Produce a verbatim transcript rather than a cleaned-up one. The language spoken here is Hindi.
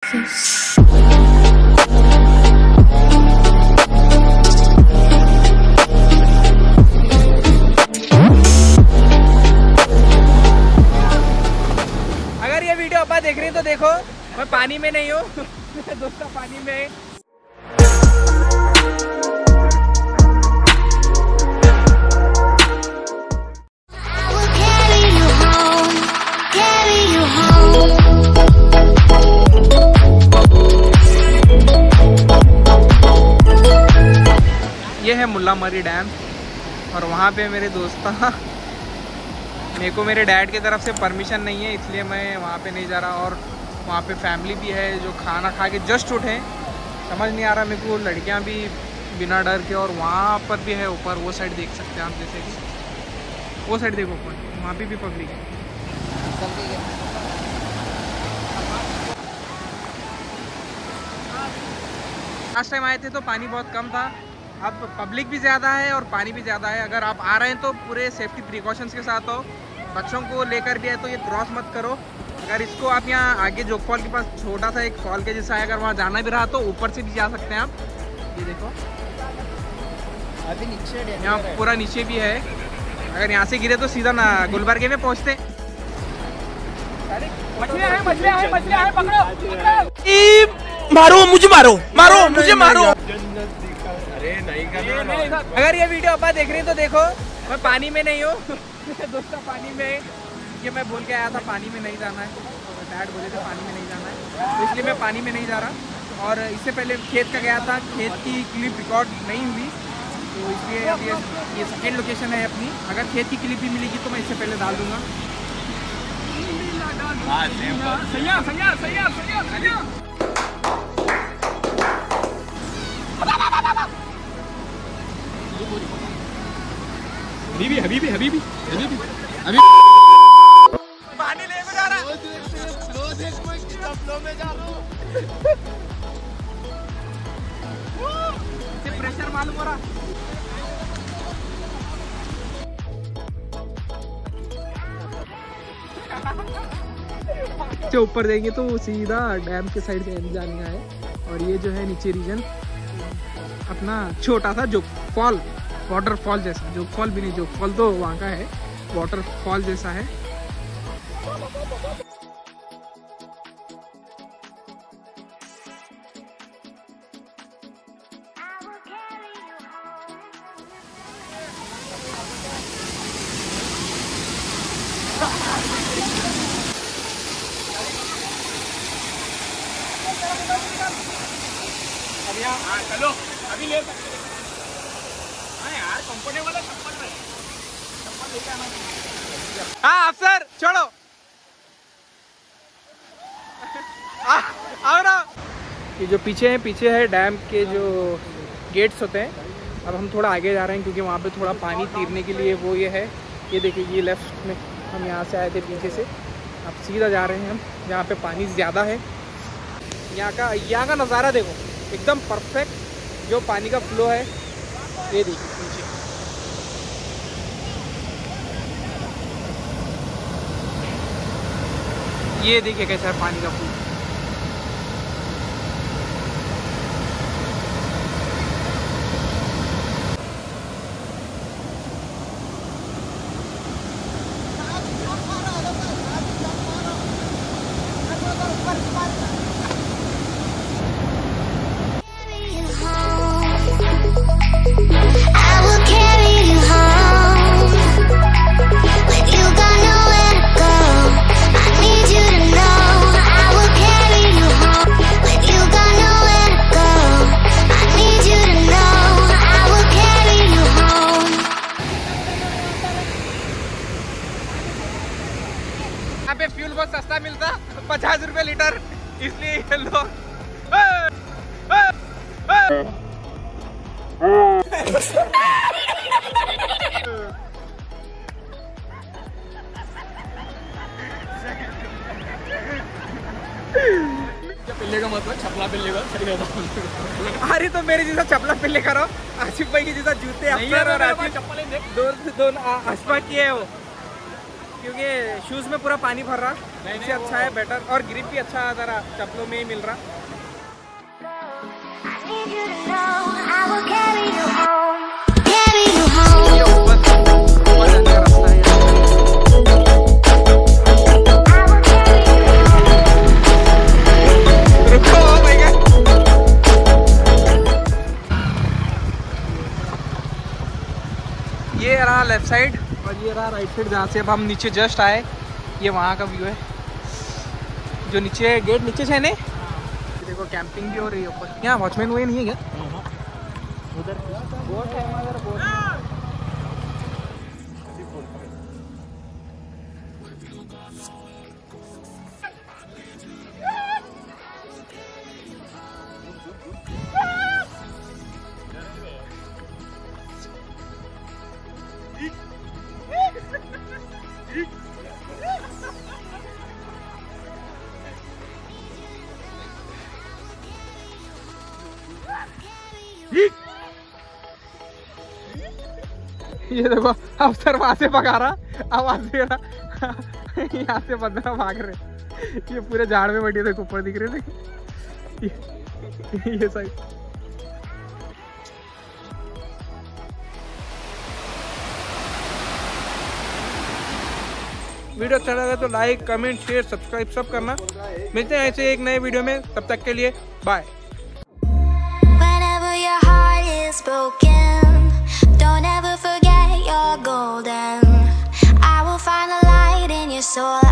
this. अगर ये वीडियो आप देख रही हैं तो देखो मैं पानी में नहीं हूँ मेरे दोस्त पानी में है। ये है मुल्ला मरी डैम और वहाँ पे मेरे दोस्त मेरे को मेरे डैड की तरफ से परमिशन नहीं है, इसलिए मैं वहाँ पे नहीं जा रहा। और वहाँ पे फैमिली भी है जो खाना खा के जस्ट उठे, समझ नहीं आ रहा मेरे को, लड़कियाँ भी बिना डर के। और वहाँ पर भी है ऊपर, वो साइड देख सकते हैं आप, जैसे कि वो साइड देखो ऊपर, वहाँ पे भी पब्लिक है। लास्ट टाइम आए थे तो पानी बहुत कम था, अब पब्लिक भी ज़्यादा है और पानी भी ज़्यादा है। अगर आप आ रहे हैं तो पूरे सेफ्टी प्रिकॉशंस के साथ हो, बच्चों को लेकर भी है तो ये क्रॉस मत करो। अगर इसको आप यहाँ आगे जोग फॉल के पास छोटा सा एक फॉल के जैसा है, अगर वहाँ जाना भी रहा तो ऊपर से भी जा सकते हैं आप। ये देखो अभी नीचे यहाँ पूरा नीचे भी है, अगर यहाँ से गिरे तो सीधा ना गुलबर्गे में पहुँचते। मछलियाँ हैं, मछलियाँ हैं, मछलियाँ हैं, पकड़ो, पकड़ो। मारो मुझे, मारो मारो मुझे, मारो। अरे नहीं करना। अगर ये वीडियो आप देख रही हैं तो देखो मैं पानी में नहीं हूँ मेरे दोस्त पानी में है। ये मैं बोल के आया था पानी में नहीं जाना है, तो डैड बोले थे पानी में नहीं जाना है, तो इसलिए मैं पानी में नहीं जा रहा। और इससे पहले खेत का गया था, खेत की क्लिप रिकॉर्ड नहीं हुई, तो इसलिए अब ये ये सेकेंड लोकेशन है अपनी। अगर खेत की क्लिप भी मिलेगी तो मैं इससे पहले डाल दूँगा। हबीबी हबीबी हबीबी हबीबी हबीबी पानी लेके जा रहा है, प्रेशर मालूम हो रहा। ऊपर देंगे तो सीधा डैम के साइड से जाने है। और ये जो है नीचे रीजन अपना छोटा सा जोग फॉल, वाटरफॉल जैसा, जोग फॉल भी नहीं, जोग फॉल तो वहाँ का है, वाटरफॉल जैसा है। चलो अभी ले सकते हैं। हाँ यार कंफर्टेबल है, चप्पल में चप्पल लेके आना। हाँ अफसर छोड़ो आओ ना। ये जो पीछे है, पीछे है डैम के जो गेट्स होते हैं। अब हम थोड़ा आगे जा रहे हैं क्योंकि वहाँ पे थोड़ा पानी तीरने के लिए वो ये है। ये देखिए, ये लेफ्ट में हम यहाँ से आए थे पीछे से, अब सीधा जा रहे हैं हम जहाँ पे पानी ज़्यादा है। यहाँ का यहाँ का नज़ारा देखो, एकदम परफेक्ट जो पानी का फ्लो है। ये देखिए नीचे, ये देखिए कैसा है पानी का फ्लो। यहाँ पे फ्यूल बहुत सस्ता मिलता, पचास रुपए लीटर, इसलिए ये लोग पिल्ले का मतलब छपला पिल्ले का सही होता। अरे तो मेरे जैसा छपला पिल्ले करो, आसिफ भाई के जैसा जूते अफसर और आसिफ दो दो अशफा किए है वो, क्योंकि शूज में पूरा पानी भर रहा। इससे अच्छा है, बेटर, और ग्रिप भी अच्छा है, जरा चप्पलों में ही मिल रहा। ये रहा लेफ्ट साइड और ये रहा राइट साइड, जहाँ से अब हम नीचे जस्ट आए। ये वहाँ का व्यू है, जो नीचे गेट नीचे से है नहीं, देखो कैंपिंग भी हो रही है ऊपर। यहाँ वॉचमैन हुए नहीं है क्या? उधर बोट है, उधर बोट है। ये देखो अफसर वहां से भगा रहा, आवाज दे रहा, यहाँ से बंदर भाग रहे। ये पूरे झाड़ में बैठे थे, ऊपर दिख रहे थे ये, ये साइड। वीडियो अच्छा लगा तो लाइक कमेंट शेयर सब्सक्राइब सब करना। मिलते हैं ऐसे एक नए वीडियो में, तब तक के लिए bye. Don't ever forget you're golden. I will find the light in your soul.